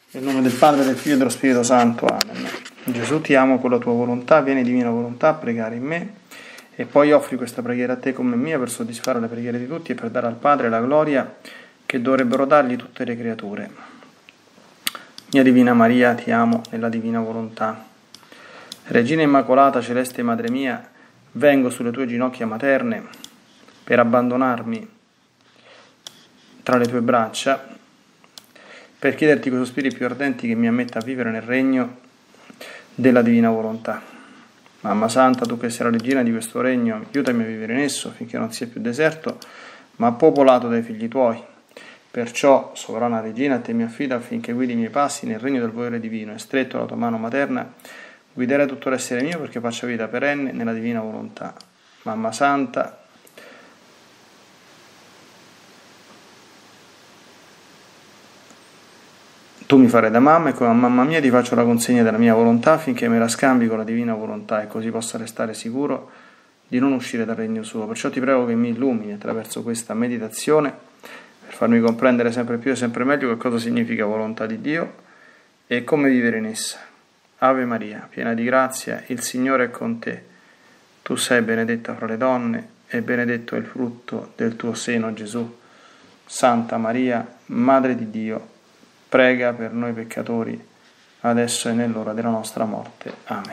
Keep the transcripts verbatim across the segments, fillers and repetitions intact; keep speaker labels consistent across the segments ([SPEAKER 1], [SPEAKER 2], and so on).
[SPEAKER 1] Nel nome del Padre, del Figlio e dello Spirito Santo. Amen. Gesù, ti amo con la tua volontà, vieni divina volontà a pregare in me e poi offri questa preghiera a te come mia per soddisfare le preghiere di tutti e per dare al Padre la gloria che dovrebbero dargli tutte le creature. Mia Divina Maria, ti amo nella divina volontà. Regina Immacolata, celeste Madre mia, vengo sulle tue ginocchia materne per abbandonarmi tra le tue braccia, per chiederti coi sospiri più ardenti che mi ammetta a vivere nel regno della divina volontà. Mamma Santa, tu che sei la regina di questo regno, aiutami a vivere in esso finché non sia più deserto, ma popolato dai figli tuoi. Perciò, sovrana regina, a te mi affido affinché guidi i miei passi nel regno del volere divino e stretto alla tua mano materna, guiderai tutto l'essere mio perché faccia vita perenne nella divina volontà. Mamma Santa, tu mi farai da mamma e come mamma mia ti faccio la consegna della mia volontà affinché me la scambi con la divina volontà e così possa restare sicuro di non uscire dal regno suo. Perciò ti prego che mi illumini attraverso questa meditazione per farmi comprendere sempre più e sempre meglio che cosa significa volontà di Dio e come vivere in essa. Ave Maria, piena di grazia, il Signore è con te. Tu sei benedetta fra le donne e benedetto è il frutto del tuo seno, Gesù. Santa Maria, Madre di Dio, prega per noi peccatori, adesso e nell'ora della nostra morte. Amen.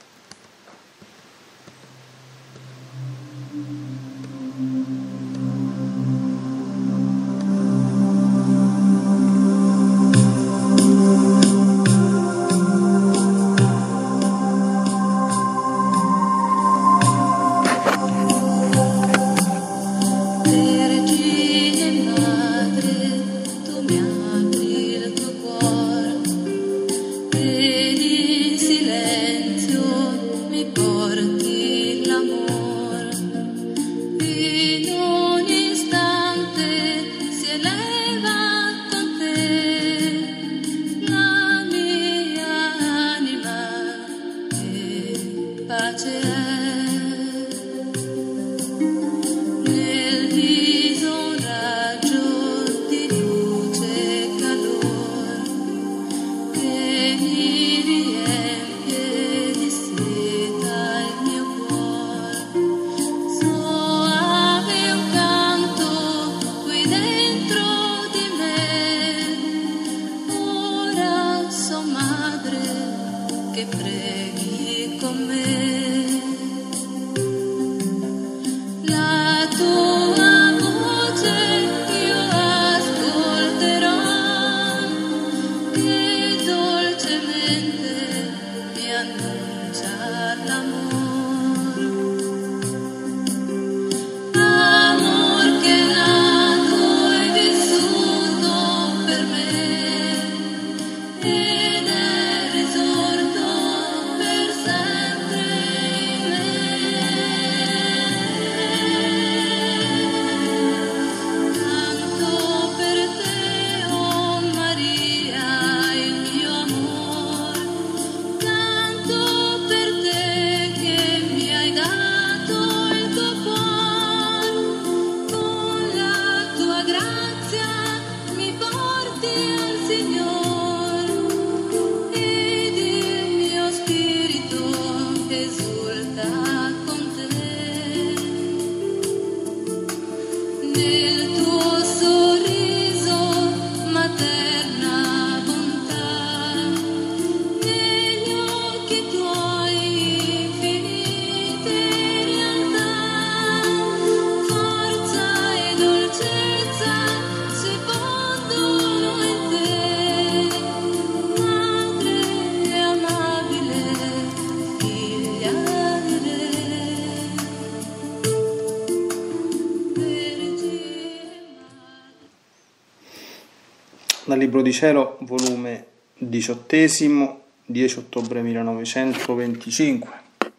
[SPEAKER 1] Dal Libro di Cielo, volume diciottesimo, dieci ottobre millenovecentoventicinque.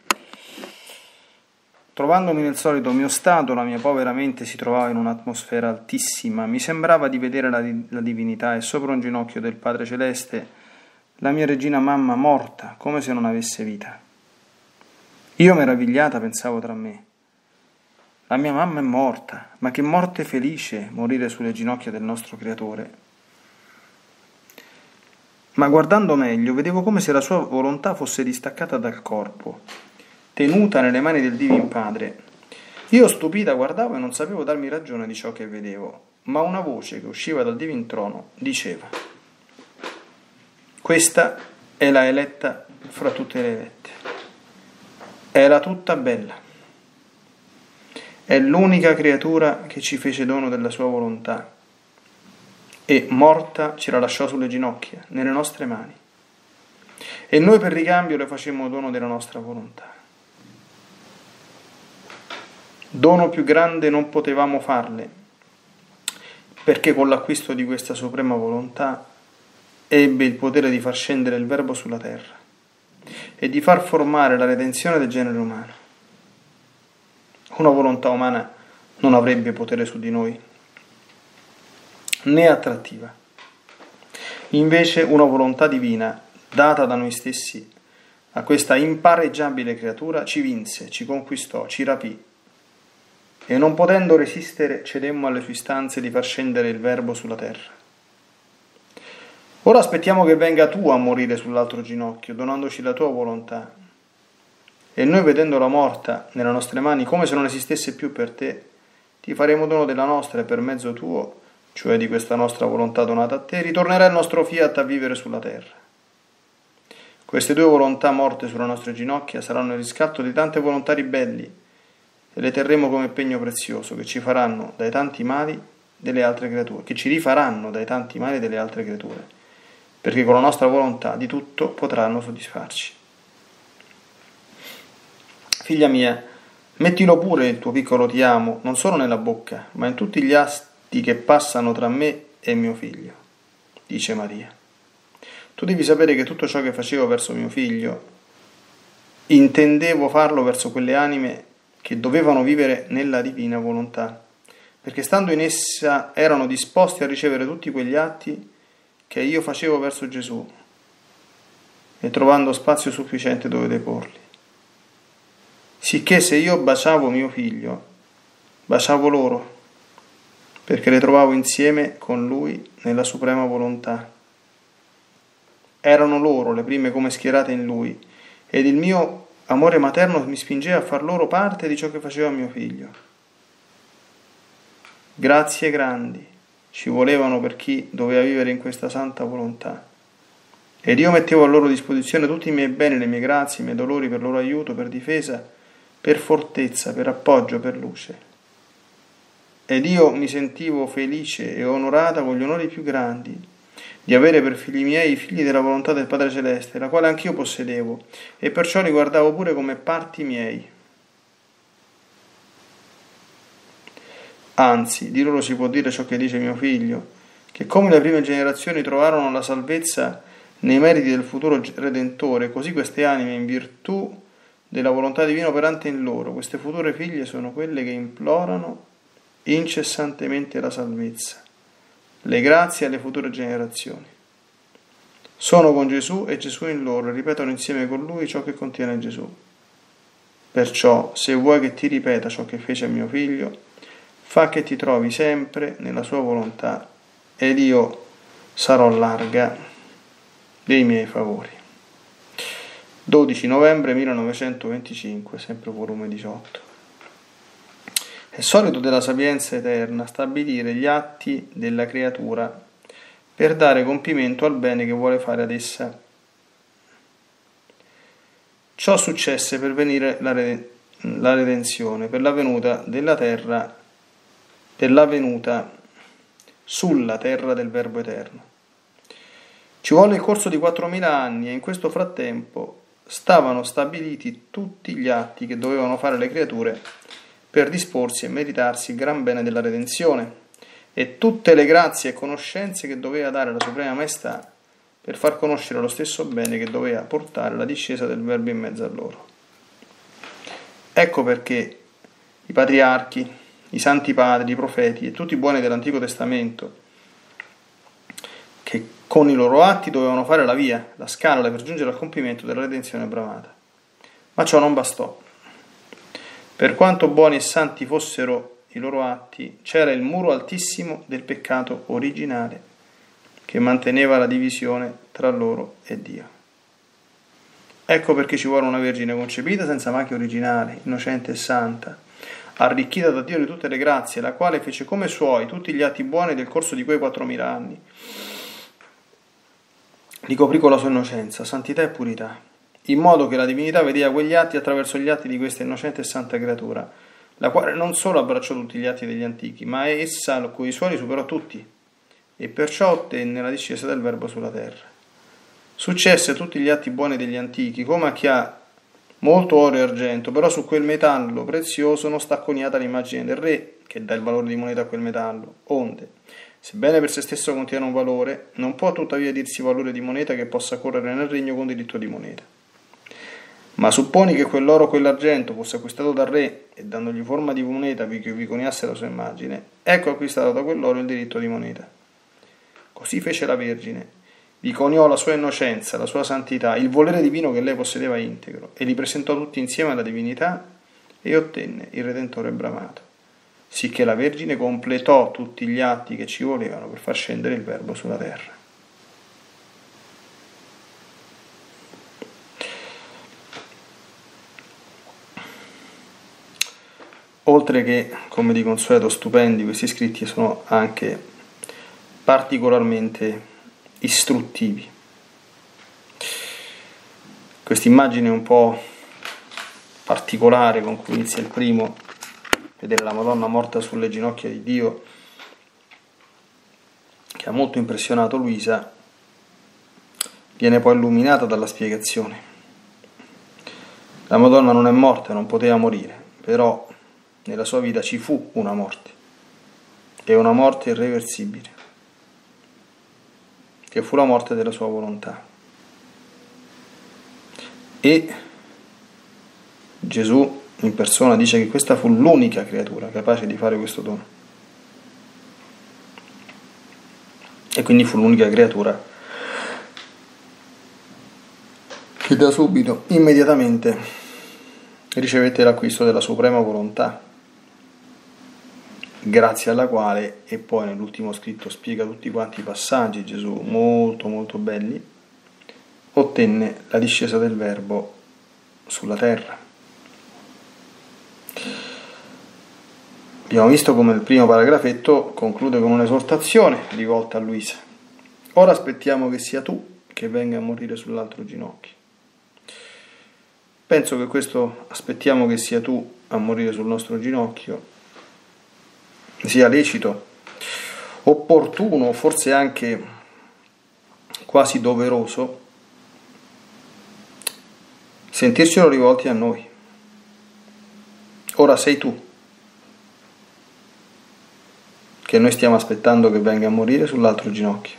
[SPEAKER 1] Trovandomi nel solito mio stato, la mia povera mente si trovava in un'atmosfera altissima. Mi sembrava di vedere la, la divinità e sopra un ginocchio del Padre Celeste la mia regina mamma morta, come se non avesse vita. Io, meravigliata, pensavo tra me: la mia mamma è morta, ma che morte felice morire sulle ginocchia del nostro Creatore. ma guardando meglio vedevo come se la sua volontà fosse distaccata dal corpo, tenuta nelle mani del Divin Padre. Io stupita guardavo e non sapevo darmi ragione di ciò che vedevo, ma una voce che usciva dal Divin Trono diceva: questa è la eletta fra tutte le elette, era tutta bella, è l'unica creatura che ci fece dono della sua volontà e morta ce la lasciò sulle ginocchia, nelle nostre mani, e noi per ricambio le facemmo dono della nostra volontà. Dono più grande non potevamo farle, perché con l'acquisto di questa suprema volontà ebbe il potere di far scendere il Verbo sulla terra e di far formare la redenzione del genere umano. Una volontà umana non avrebbe potere su di noi, né attrattiva. Invece una volontà divina, data da noi stessi a questa impareggiabile creatura, ci vinse, ci conquistò, ci rapì, e non potendo resistere cedemmo alle sue istanze di far scendere il Verbo sulla terra. Ora aspettiamo che venga tu a morire sull'altro ginocchio, donandoci la tua volontà, e noi, vedendola morta nelle nostre mani come se non esistesse più per te, ti faremo dono della nostra, e per mezzo tuo, cioè di questa nostra volontà donata a te, ritornerà il nostro fiat a vivere sulla terra. Queste due volontà morte sulle nostre ginocchia saranno il riscatto di tante volontà ribelli, e le terremo come pegno prezioso che ci faranno dai tanti mali delle altre creature, che ci rifaranno dai tanti mali delle altre creature, perché con la nostra volontà di tutto potranno soddisfarci. Figlia mia, mettilo pure il tuo piccolo ti amo, non solo nella bocca, ma in tutti gli atti che passano tra me e mio figlio, dice Maria. Tu devi sapere che tutto ciò che facevo verso mio figlio, intendevo farlo verso quelle anime che dovevano vivere nella divina volontà, perché stando in essa erano disposti a ricevere tutti quegli atti che io facevo verso Gesù, e trovando spazio sufficiente dove deporli. Sicché se io baciavo mio figlio, baciavo loro, perché le trovavo insieme con lui nella suprema volontà. Erano loro le prime come schierate in lui, ed il mio amore materno mi spingeva a far loro parte di ciò che faceva mio figlio. Grazie grandi ci volevano per chi doveva vivere in questa santa volontà, ed io mettevo a loro disposizione tutti i miei beni, le mie grazie, i miei dolori per loro aiuto, per difesa, per fortezza, per appoggio, per luce. Ed io mi sentivo felice e onorata con gli onori più grandi di avere per figli miei i figli della volontà del Padre Celeste, la quale anch'io possedevo, e perciò li guardavo pure come parti miei. Anzi, di loro si può dire ciò che dice mio figlio, che come le prime generazioni trovarono la salvezza nei meriti del futuro Redentore, così queste anime, in virtù della volontà divina operante in loro, queste future figlie sono quelle che implorano incessantemente la salvezza, le grazie alle future generazioni. Sono con Gesù e Gesù in loro, e ripetono insieme con lui ciò che contiene Gesù. Perciò, se vuoi che ti ripeta ciò che fece a mio figlio, fa che ti trovi sempre nella sua volontà, ed io sarò larga dei miei favori. dodici novembre millenovecentoventicinque, sempre volume diciotto. È solito della sapienza eterna stabilire gli atti della creatura per dare compimento al bene che vuole fare ad essa. Ciò successe per venire la, reden- la redenzione, per la venuta della terra, per la venuta sulla terra del Verbo eterno. Ci volle il corso di quattromila anni, e in questo frattempo stavano stabiliti tutti gli atti che dovevano fare le creature per disporsi e meritarsi il gran bene della redenzione, e tutte le grazie e conoscenze che doveva dare la Suprema Maestà per far conoscere lo stesso bene che doveva portare la discesa del Verbo in mezzo a loro. Ecco perché i patriarchi, i santi padri, i profeti e tutti i buoni dell'Antico Testamento, che con i loro atti dovevano fare la via, la scala per giungere al compimento della redenzione bramata. Ma ciò non bastò. Per quanto buoni e santi fossero i loro atti, c'era il muro altissimo del peccato originale che manteneva la divisione tra loro e Dio. Ecco perché ci vuole una Vergine concepita senza macchia originale, innocente e santa, arricchita da Dio di tutte le grazie, la quale fece come suoi tutti gli atti buoni del corso di quei quattromila anni. Li coprì con la sua innocenza, santità e purità, in modo che la divinità vedeva quegli atti attraverso gli atti di questa innocente e santa creatura, la quale non solo abbracciò tutti gli atti degli antichi, ma essa con i suoi superò tutti, e perciò ottenne la discesa del Verbo sulla terra. Successe tutti gli atti buoni degli antichi, come a chi ha molto oro e argento, però su quel metallo prezioso non sta coniata l'immagine del re, che dà il valore di moneta a quel metallo, onde, sebbene per se stesso contiene un valore, non può tuttavia dirsi valore di moneta che possa correre nel regno con diritto di moneta. Ma supponi che quell'oro o quell'argento fosse acquistato dal re e dandogli forma di moneta vi vi coniasse la sua immagine, ecco acquistato da quell'oro il diritto di moneta. Così fece la Vergine, vi coniò la sua innocenza, la sua santità, il volere divino che lei possedeva integro, e li presentò tutti insieme alla divinità e ottenne il Redentore bramato, sicché la Vergine completò tutti gli atti che ci volevano per far scendere il Verbo sulla terra. Oltre che, come di consueto, stupendi, questi scritti sono anche particolarmente istruttivi. Questa immagine un po' particolare con cui inizia il primo, vedere la Madonna morta sulle ginocchia di Dio, che ha molto impressionato Luisa, viene poi illuminata dalla spiegazione. La Madonna non è morta, non poteva morire, però nella sua vita ci fu una morte, e una morte irreversibile, che fu la morte della sua volontà. E Gesù in persona dice che questa fu l'unica creatura capace di fare questo dono. E quindi fu l'unica creatura che da subito, immediatamente, ricevette l'acquisto della suprema volontà, grazie alla quale, e poi nell'ultimo scritto spiega tutti quanti i passaggi Gesù molto molto belli, ottenne la discesa del Verbo sulla terra. Abbiamo visto come il primo paragrafetto conclude con un'esortazione rivolta a Luisa. Ora aspettiamo che sia tu che venga a morire sull'altro ginocchio. Penso che questo aspettiamo che sia tu a morire sul nostro ginocchio sia lecito, opportuno, forse anche quasi doveroso, sentircelo rivolti a noi. Ora sei tu che noi stiamo aspettando che venga a morire sull'altro ginocchio.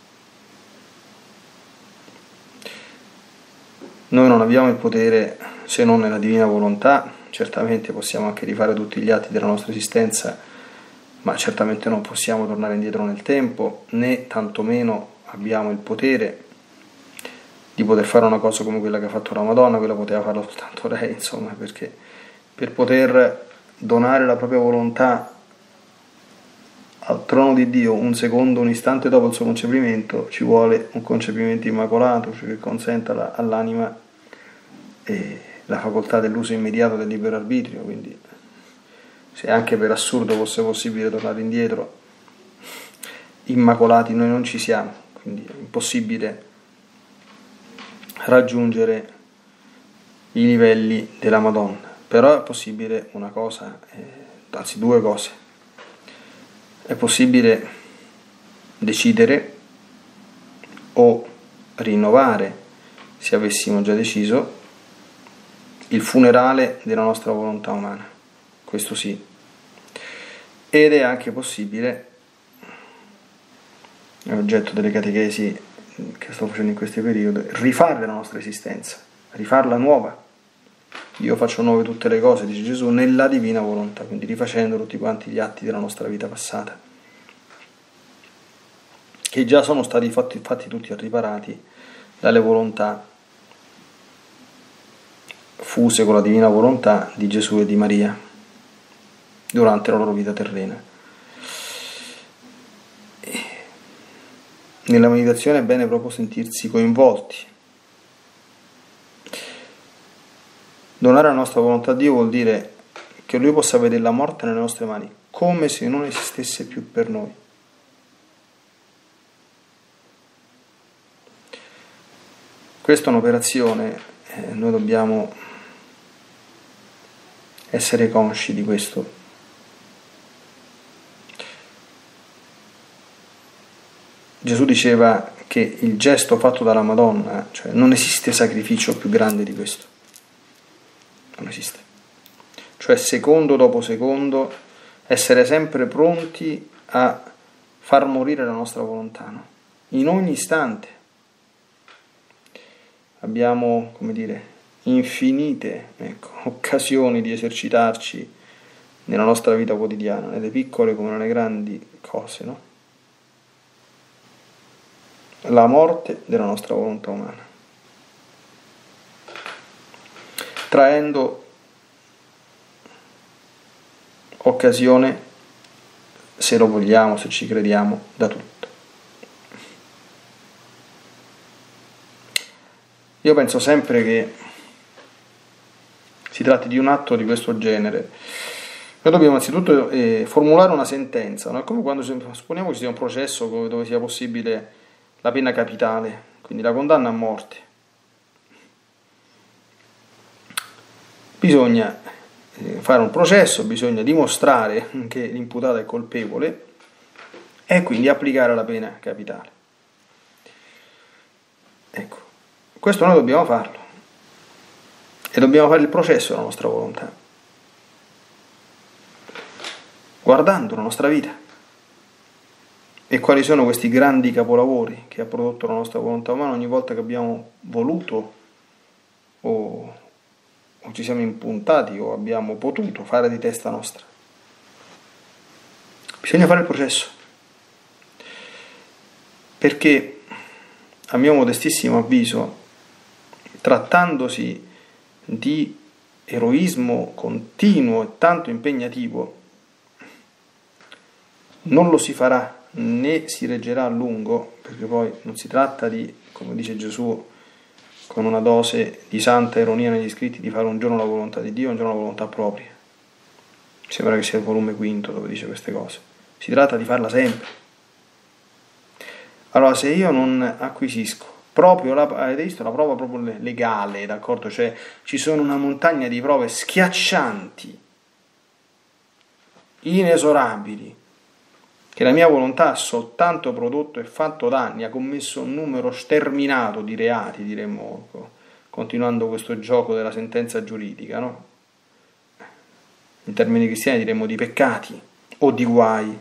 [SPEAKER 1] Noi non abbiamo il potere se non nella divina volontà, certamente possiamo anche rifare tutti gli atti della nostra esistenza, ma certamente non possiamo tornare indietro nel tempo, né tantomeno abbiamo il potere di poter fare una cosa come quella che ha fatto la Madonna. Quella poteva farla soltanto lei, insomma, perché per poter donare la propria volontà al trono di Dio un secondo, un istante dopo il suo concepimento, ci vuole un concepimento immacolato, cioè che consenta all'anima eh, la facoltà dell'uso immediato del libero arbitrio. Quindi, se anche per assurdo fosse possibile tornare indietro, immacolati noi non ci siamo, quindi è impossibile raggiungere i livelli della Madonna. Però è possibile una cosa, eh, anzi due cose. È possibile decidere o rinnovare, se avessimo già deciso, il funerale della nostra volontà umana. Questo sì. Ed è anche possibile, è oggetto delle catechesi che sto facendo in questi periodi, rifare la nostra esistenza, rifarla nuova. Io faccio nuove tutte le cose, dice Gesù, nella divina volontà, quindi rifacendo tutti quanti gli atti della nostra vita passata, che già sono stati fatti, fatti tutti e riparati dalle volontà fuse con la divina volontà di Gesù e di Maria durante la loro vita terrena. nella meditazione è bene proprio sentirsi coinvolti. Donare la nostra volontà a Dio vuol dire che Lui possa vedere la morte nelle nostre mani, come se non esistesse più per noi. Questa è un'operazione, eh, noi dobbiamo essere consci di questo. Gesù diceva che il gesto fatto dalla Madonna, cioè non esiste sacrificio più grande di questo. Non esiste. Cioè secondo dopo secondo essere sempre pronti a far morire la nostra volontà, no? In ogni istante. Abbiamo, come dire, infinite ecco, occasioni di esercitarci nella nostra vita quotidiana, nelle piccole come nelle grandi cose, no? La morte della nostra volontà umana, traendo occasione, se lo vogliamo, se ci crediamo, da tutto. Io penso sempre che si tratti di un atto di questo genere. Noi dobbiamo anzitutto eh, formulare una sentenza, no? È come quando supponiamo che ci sia un processo dove sia possibile la pena capitale, quindi la condanna a morte. Bisogna fare un processo, bisogna dimostrare che l'imputato è colpevole e quindi applicare la pena capitale. Ecco, questo noi dobbiamo farlo e dobbiamo fare il processo della nostra volontà, guardando la nostra vita. E quali sono questi grandi capolavori che ha prodotto la nostra volontà umana ogni volta che abbiamo voluto o, o ci siamo impuntati o abbiamo potuto fare di testa nostra. Bisogna fare il processo, perché a mio modestissimo avviso, trattandosi di eroismo continuo e tanto impegnativo, non lo si farà né si reggerà a lungo, perché poi non si tratta di, come dice Gesù, con una dose di santa ironia negli scritti, di fare un giorno la volontà di Dio e un giorno la volontà propria. Mi sembra che sia il volume quinto dove dice queste cose. Si tratta di farla sempre. Allora, se io non acquisisco proprio, la, avete visto, la prova proprio legale, d'accordo? Cioè ci sono una montagna di prove schiaccianti, inesorabili, che la mia volontà ha soltanto prodotto e fatto danni, ha commesso un numero sterminato di reati, diremmo, continuando questo gioco della sentenza giuridica, no? In termini cristiani diremmo di peccati o di guai.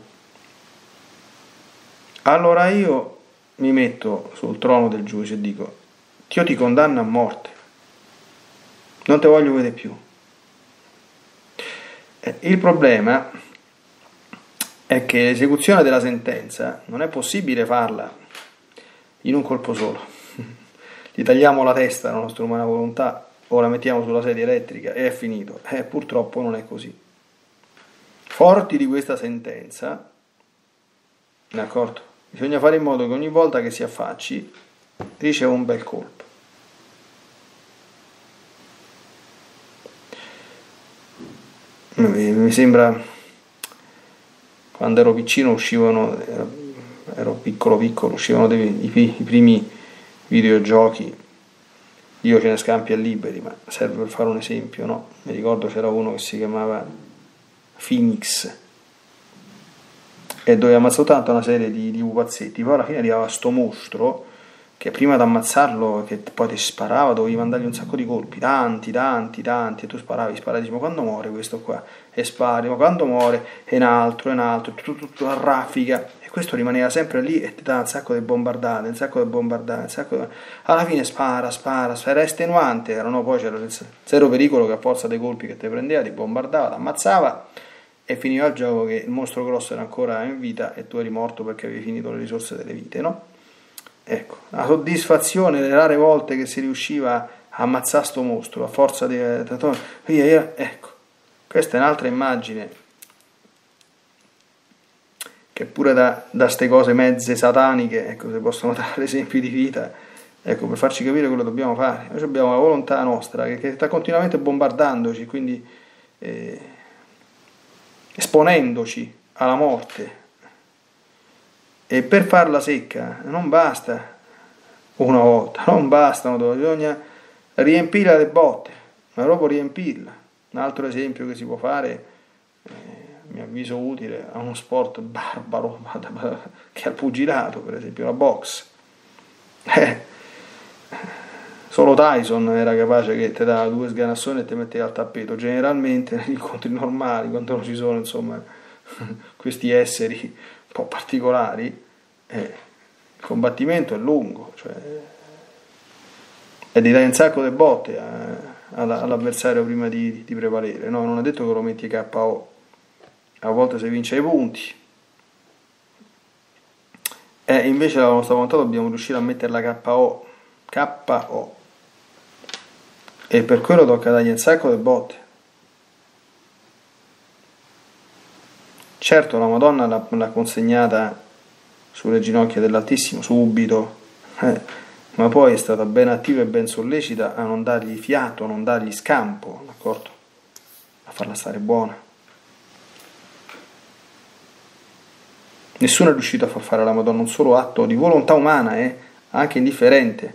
[SPEAKER 1] Allora io mi metto sul trono del giudice e dico: Dio ti condanna a morte, non te voglio vedere più. Il problema è che l'esecuzione della sentenza non è possibile farla in un colpo solo. Gli tagliamo la testa alla nostra umana volontà o la mettiamo sulla sedia elettrica e è finito. Eh, purtroppo non è così. Forti di questa sentenza, d'accordo? Bisogna fare in modo che ogni volta che si affacci riceva un bel colpo. Mi sembra, quando ero piccino uscivano, ero piccolo piccolo, uscivano dei, i, i primi videogiochi, io ce ne scampi a liberi, ma serve per fare un esempio, no? Mi ricordo c'era uno che si chiamava Phoenix e doveva ammazzare soltanto una serie di, di pupazzetti, poi alla fine arrivava sto mostro che prima di ammazzarlo, che poi ti sparava, dovevi mandargli un sacco di colpi, tanti, tanti, tanti, e tu sparavi, sparavi, dici, ma quando muore questo qua? E spari, ma quando muore? E un altro, e un altro, tutto, tutto a raffica, e questo rimaneva sempre lì e ti dà un sacco di bombardate, un sacco di bombardate, un sacco di... alla fine spara, spara, spara, era estenuante, era, no? Poi c'era il zero pericolo che a forza dei colpi che ti prendeva, ti bombardava, ti ammazzava, e finiva il gioco che il mostro grosso era ancora in vita e tu eri morto perché avevi finito le risorse delle vite, no? Ecco, la soddisfazione le rare volte che si riusciva a ammazzare sto mostro a forza di... Ecco, questa è un'altra immagine che pure da, da ste cose mezze sataniche, ecco, se possono dare esempi di vita, ecco, per farci capire quello che dobbiamo fare. Noi abbiamo la volontà nostra che, che sta continuamente bombardandoci, quindi eh, esponendoci alla morte, e per farla secca non basta una volta, non basta, bisogna riempirla le botte, ma proprio riempirla. Un altro esempio che si può fare, eh, mi avviso utile, a uno sport barbaro che è il pugilato, per esempio la box. Eh, solo Tyson era capace che ti dava due sganassoni e ti metteva al tappeto. Generalmente negli incontri normali, quando non ci sono insomma questi esseri un po' particolari, eh, il combattimento è lungo, cioè, e ti dai un sacco di botte a, all'avversario prima di, di prevalere, no? Non è detto che lo metti K O, a volte si vince ai punti, e invece la nostra volontà dobbiamo riuscire a metterla K O, K O, e per quello tocca dargli un sacco di botte. Certo, la Madonna l'ha, l'ha consegnata sulle ginocchia dell'Altissimo subito, eh, ma poi è stata ben attiva e ben sollecita a non dargli fiato, a non dargli scampo, d'accordo? A farla stare buona. Nessuno è riuscito a far fare alla Madonna un solo atto di volontà umana, eh, anche indifferente.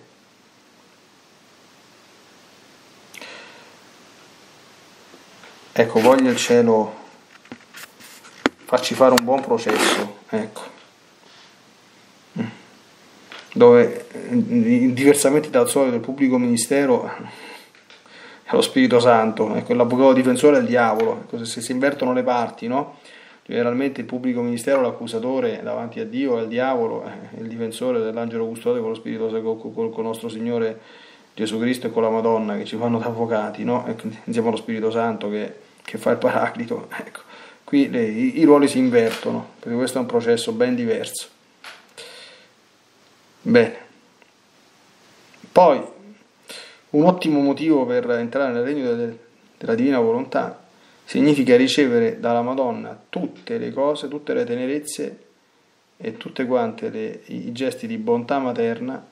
[SPEAKER 1] Ecco, voglia il cielo farci fare un buon processo, ecco, dove diversamente dal solito il pubblico ministero è lo Spirito Santo, ecco, l'avvocato difensore è il diavolo, ecco, se si invertono le parti, no? Generalmente il pubblico ministero, l'accusatore davanti a Dio è il diavolo, eh, il difensore dell'angelo custode con lo Spirito Santo, con, con nostro Signore Gesù Cristo e con la Madonna che ci fanno da avvocati, no? Ecco, insieme allo Spirito Santo che, che fa il paraclito, ecco. Qui le, i, i ruoli si invertono, perché questo è un processo ben diverso. Bene. Poi, un ottimo motivo per entrare nel regno de, della divina volontà significa ricevere dalla Madonna tutte le cose, tutte le tenerezze e tutte quante le, i gesti di bontà materna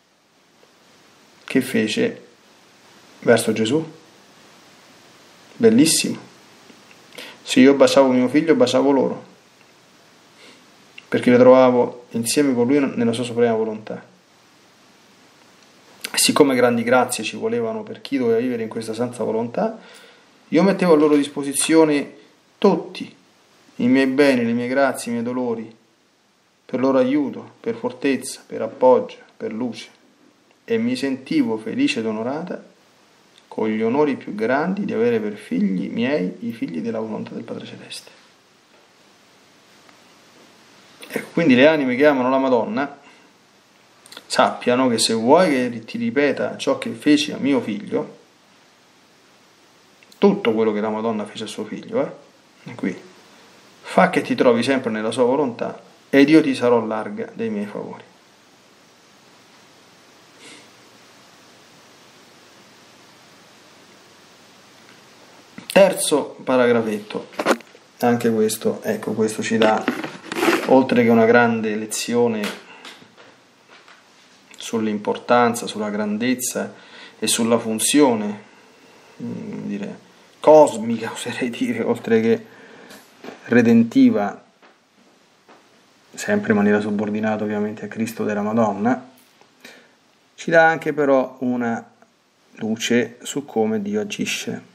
[SPEAKER 1] che fece verso Gesù. Bellissimo. Se io baciavo mio figlio, baciavo loro, perché le trovavo insieme con lui nella sua suprema volontà. E siccome grandi grazie ci volevano per chi doveva vivere in questa santa volontà, io mettevo a loro disposizione tutti i miei beni, le mie grazie, i miei dolori, per loro aiuto, per fortezza, per appoggio, per luce, e mi sentivo felice ed onorata con gli onori più grandi di avere per figli miei i figli della volontà del Padre Celeste. Ecco, quindi le anime che amano la Madonna sappiano che se vuoi che ti ripeta ciò che feci a mio figlio, tutto quello che la Madonna fece a suo figlio, eh, qui, fa che ti trovi sempre nella sua volontà ed io ti sarò larga dei miei favori. Terzo paragrafetto, anche questo, ecco, questo ci dà, oltre che una grande lezione sull'importanza, sulla grandezza e sulla funzione, dire, cosmica, oserei dire, oltre che redentiva, sempre in maniera subordinata ovviamente a Cristo della Madonna, ci dà anche però una luce su come Dio agisce.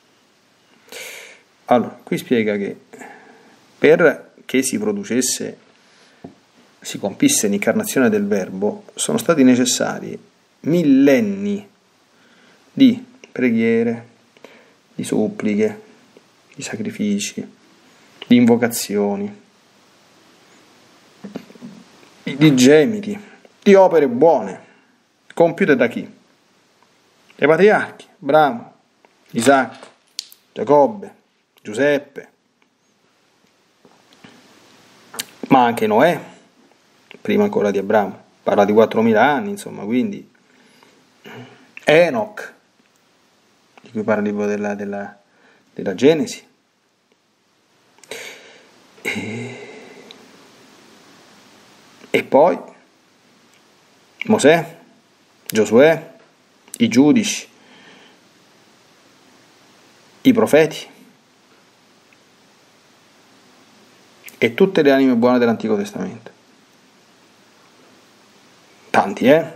[SPEAKER 1] Allora, qui spiega che perché si producesse, si compisse l'incarnazione del Verbo, sono stati necessari millenni di preghiere, di suppliche, di sacrifici, di invocazioni, di gemiti, di opere buone, compiute da chi? Dai patriarchi, Abramo, Isacco, Giacobbe, Giuseppe, ma anche Noè, prima ancora di Abramo, parla di quattromila anni, insomma, quindi Enoch, di cui parla il libro della, della, della Genesi, e E poi Mosè, Giosuè, i giudici, i profeti e tutte le anime buone dell'Antico Testamento. Tanti, eh?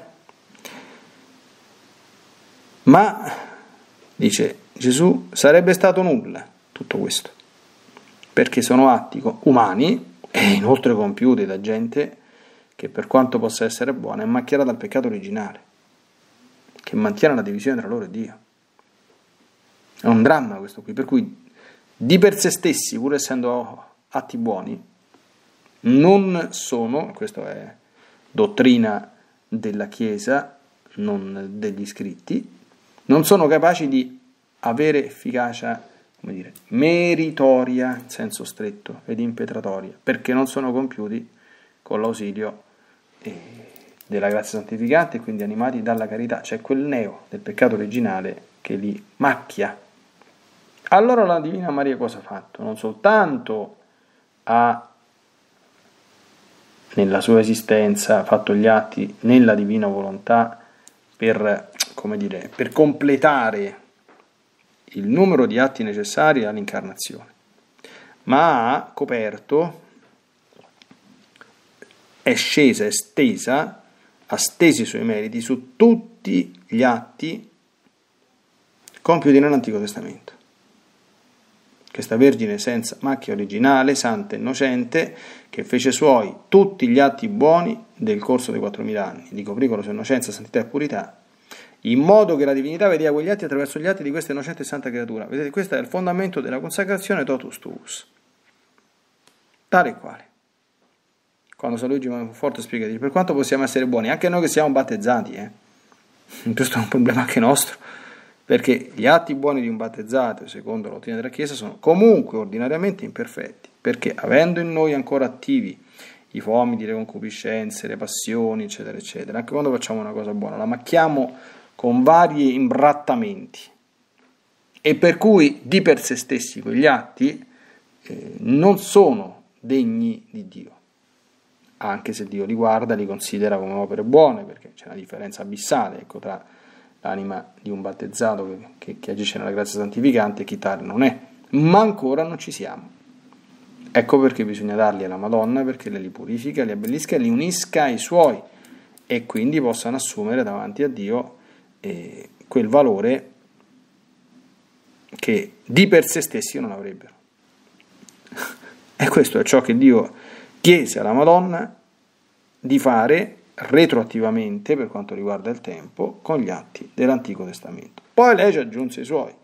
[SPEAKER 1] Ma, dice Gesù, sarebbe stato nulla tutto questo, perché sono atti umani e inoltre compiuti da gente che, per quanto possa essere buona, è macchiata dal peccato originale, che mantiene la divisione tra loro e Dio. È un dramma questo qui, per cui di per sé stessi, pur essendo atti buoni, non sono, questa è dottrina della Chiesa, non degli scritti, non sono capaci di avere efficacia, come dire, meritoria in senso stretto ed impetratoria, perché non sono compiuti con l'ausilio eh, della grazia santificante e quindi animati dalla carità. C'è quel neo del peccato originale che li macchia. Allora la Divina Maria cosa ha fatto? Non soltanto ha nella sua esistenza fatto gli atti nella divina volontà per, come dire, per completare il numero di atti necessari all'incarnazione, ma ha coperto, è scesa, è stesa, ha stesi i suoi meriti su tutti gli atti compiuti nell'Antico Testamento. Questa Vergine senza macchia originale, santa e innocente, che fece suoi tutti gli atti buoni del corso dei quattromila anni, di coprì con la sua innocenza, santità e purità, in modo che la divinità vedeva quegli atti attraverso gli atti di questa innocente e santa creatura. Vedete, questo è il fondamento della consacrazione totus tuus. Tale e quale. Quando San Luigi Monforte spiega, dice, per quanto possiamo essere buoni, anche noi che siamo battezzati, eh? Questo è un problema anche nostro, perché gli atti buoni di un battezzato, secondo la dottrina della Chiesa, sono comunque ordinariamente imperfetti, perché avendo in noi ancora attivi i fomiti, le concupiscenze, le passioni, eccetera, eccetera, anche quando facciamo una cosa buona, la macchiamo con vari imbrattamenti, e per cui di per sé stessi quegli atti eh, non sono degni di Dio, anche se Dio li guarda, li considera come opere buone, perché c'è una differenza abissale, ecco, tra l'anima di un battezzato che, che, che agisce nella grazia santificante e chi tale non è, ma ancora non ci siamo. Ecco perché bisogna darli alla Madonna, perché li purifica, li abbellisca e li unisca ai suoi, e quindi possano assumere davanti a Dio eh, quel valore che di per sé stessi non avrebbero. E questo è ciò che Dio chiese alla Madonna di fare retroattivamente, per quanto riguarda il tempo, con gli atti dell'Antico Testamento. Poi lei ci aggiunse i suoi.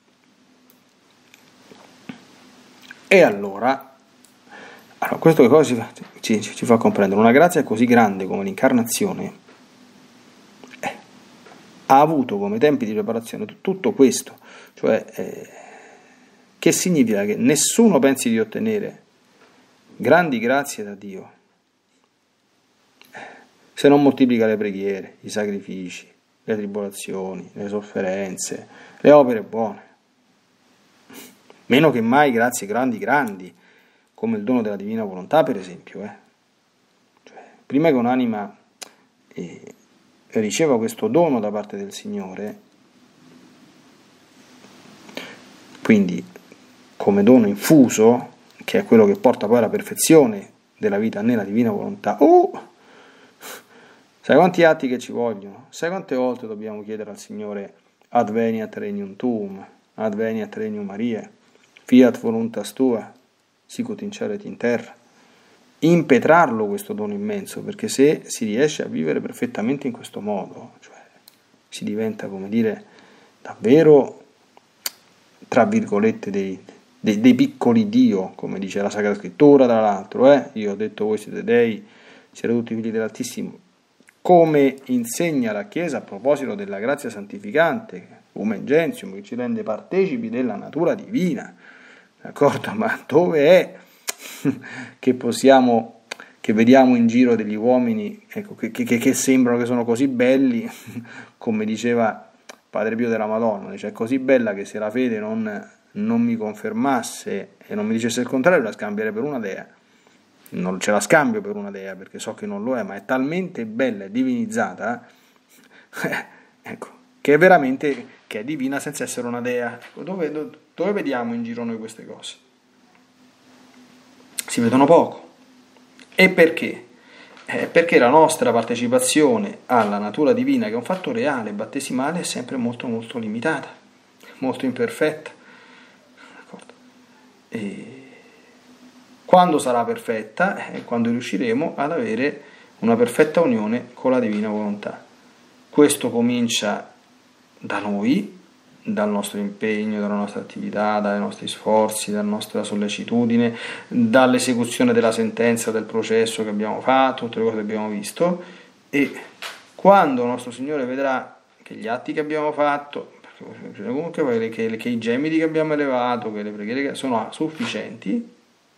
[SPEAKER 1] E allora, allora questo che cosa ci fa, ci, ci fa comprendere? Una grazia così grande come l'incarnazione eh, ha avuto come tempi di preparazione tutto questo, cioè eh, che significa che nessuno pensi di ottenere grandi grazie da Dio se non moltiplica le preghiere, i sacrifici, le tribolazioni, le sofferenze, le opere buone. Meno che mai grazie grandi grandi, come il dono della divina volontà, per esempio. Eh. Cioè, prima che un'anima eh, riceva questo dono da parte del Signore, quindi come dono infuso, che è quello che porta poi alla perfezione della vita nella divina volontà, oh! Sai quanti atti che ci vogliono? Sai quante volte dobbiamo chiedere al Signore adveniat regnum tuum, adveniat regnum Mariae, fiat voluntas tua, sicut in cielo et in terra. Impetrarlo questo dono immenso, perché se si riesce a vivere perfettamente in questo modo, cioè si diventa, come dire, davvero, tra virgolette, dei, dei, dei piccoli Dio, come dice la Sacra Scrittura, tra l'altro, eh? Io ho detto voi siete dei, siete tutti figli dell'Altissimo, come insegna la Chiesa a proposito della grazia santificante, Lumen Gentium, che ci rende partecipi della natura divina, d'accordo? Ma dove è che possiamo, che vediamo in giro degli uomini, ecco, che, che, che sembrano che sono così belli, come diceva Padre Pio della Madonna, cioè così bella che se la fede non, non mi confermasse e non mi dicesse il contrario la scambierei per una dea. non ce la scambio per una dea perché so che non lo è, ma è talmente bella e divinizzata, ecco, che è veramente che è divina senza essere una dea. Ecco, dove, dove vediamo in giro noi queste cose? Si vedono poco. E perché? Eh, perché la nostra partecipazione alla natura divina, che è un fatto reale, battesimale, è sempre molto molto limitata, molto imperfetta. D'accordo? E quando sarà perfetta? È quando riusciremo ad avere una perfetta unione con la divina volontà. Questo comincia da noi, dal nostro impegno, dalla nostra attività, dai nostri sforzi, dalla nostra sollecitudine, dall'esecuzione della sentenza, del processo che abbiamo fatto, tutte le cose che abbiamo visto, e quando il nostro Signore vedrà che gli atti che abbiamo fatto, comunque che, che i gemiti che abbiamo elevato, che le preghiere sono sufficienti,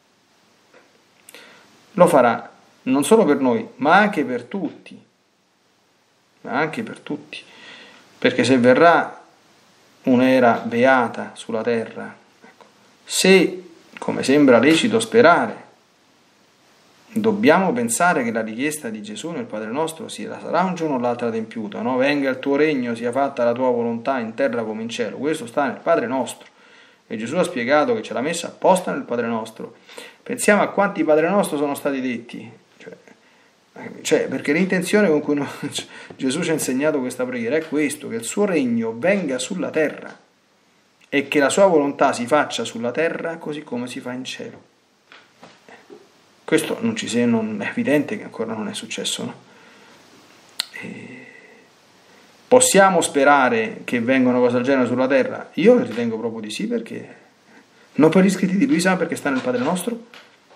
[SPEAKER 1] lo farà non solo per noi, ma anche per tutti, ma anche per tutti, perché se verrà un'era beata sulla terra, ecco, se, come sembra lecito sperare, dobbiamo pensare che la richiesta di Gesù nel Padre nostro sia, sarà un giorno o l'altro adempiuta, no? Venga il tuo regno, sia fatta la tua volontà in terra come in cielo. Questo sta nel Padre nostro e Gesù ha spiegato che ce l'ha messa apposta nel Padre nostro. Pensiamo a quanti Padre nostro sono stati detti, cioè, cioè perché l'intenzione con cui Gesù ci ha insegnato questa preghiera è questo, che il suo regno venga sulla terra e che la sua volontà si faccia sulla terra così come si fa in cielo. Questo non ci sia, non è evidente che ancora non è successo, no? E possiamo sperare che venga una cosa del genere sulla terra? Io ritengo proprio di sì, perché non per gli scritti di Luisa, perché sta nel Padre nostro.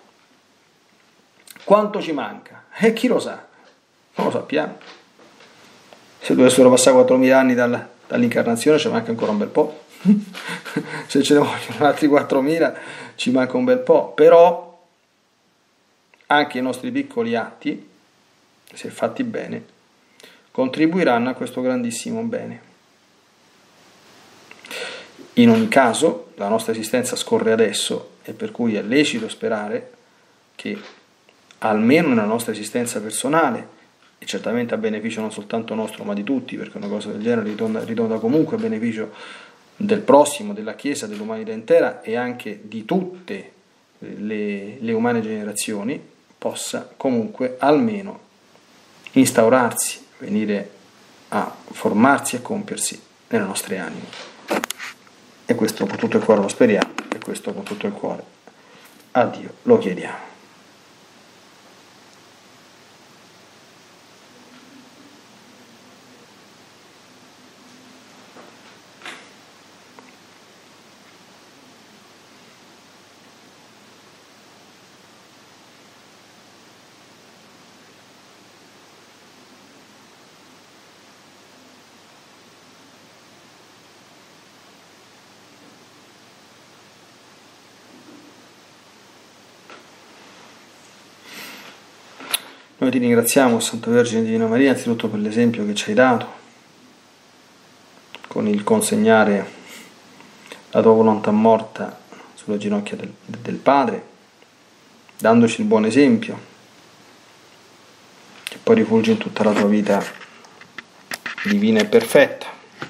[SPEAKER 1] Quanto ci manca? E chi lo sa? Non lo sappiamo. Se dovessero passare quattromila anni dalla, dall'incarnazione ci manca ancora un bel po'. Se ce ne vogliono altri quattromila ci manca un bel po'. Però anche i nostri piccoli atti, se fatti bene, contribuiranno a questo grandissimo bene. In ogni caso, la nostra esistenza scorre adesso e per cui è lecito sperare che almeno nella nostra esistenza personale, e certamente a beneficio non soltanto nostro ma di tutti, perché una cosa del genere ritorna, ritorna comunque a beneficio del prossimo, della Chiesa, dell'umanità intera e anche di tutte le, le umane generazioni, possa comunque almeno instaurarsi, venire a formarsi e compiersi nelle nostre anime. E questo con tutto il cuore lo speriamo, e questo con tutto il cuore a Dio lo chiediamo. Noi ti ringraziamo, Santa Vergine Divina Maria, anzitutto per l'esempio che ci hai dato, con il consegnare la tua volontà morta sulle ginocchia del, del Padre, dandoci il buon esempio, che poi rifulge in tutta la tua vita divina e perfetta.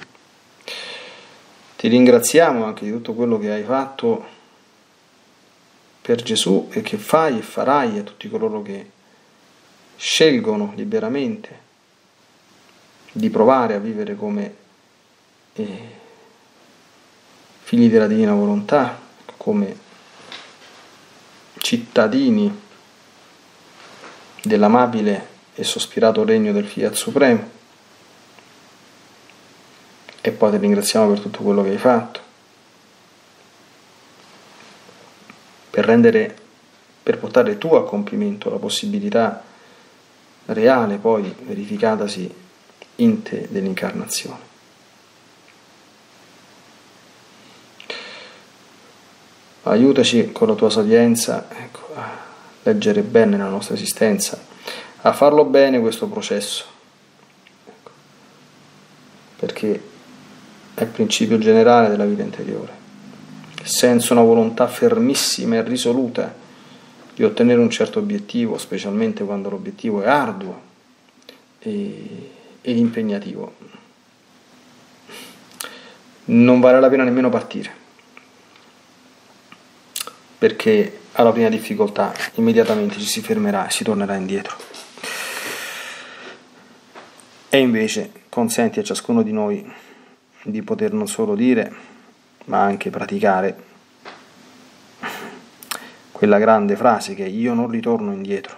[SPEAKER 1] Ti ringraziamo anche di tutto quello che hai fatto per Gesù e che fai e farai a tutti coloro che scelgono liberamente di provare a vivere come eh, figli della divina volontà, come cittadini dell'amabile e sospirato regno del Fiat Supremo. E poi ti ringraziamo per tutto quello che hai fatto, per rendere, per portare tu a compimento la possibilità reale poi verificatasi in te dell'incarnazione. Aiutaci con la tua sapienza, ecco, a leggere bene la nostra esistenza, a farlo bene questo processo, ecco, perché è il principio generale della vita interiore. Senza una volontà fermissima e risoluta di ottenere un certo obiettivo, specialmente quando l'obiettivo è arduo e, e impegnativo, non vale la pena nemmeno partire, perché alla prima difficoltà immediatamente ci si fermerà e si tornerà indietro. E invece consenti a ciascuno di noi di poter non solo dire, ma anche praticare quella grande frase che io non ritorno indietro,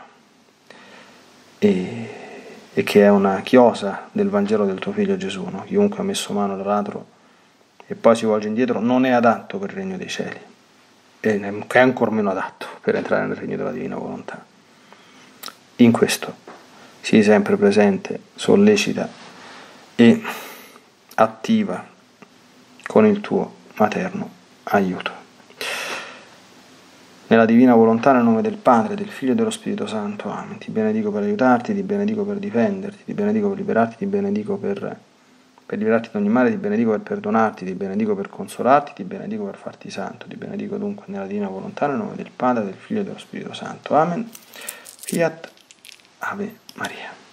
[SPEAKER 1] e, e che è una chiosa del Vangelo del tuo figlio Gesù, no? Chiunque ha messo mano all'aratro e poi si volge indietro non è adatto per il regno dei cieli, e è ancor meno adatto per entrare nel regno della divina volontà. In questo sii sempre presente, sollecita e attiva con il tuo materno aiuto. Nella divina volontà, nel nome del Padre, del Figlio e dello Spirito Santo. Amen. Ti benedico per aiutarti, ti benedico per difenderti, ti benedico per liberarti, ti benedico per, per liberarti da ogni male, ti benedico per perdonarti, ti benedico per consolarti, ti benedico per farti santo, ti benedico dunque nella divina volontà, nel nome del Padre, del Figlio e dello Spirito Santo. Amen. Fiat Ave Maria.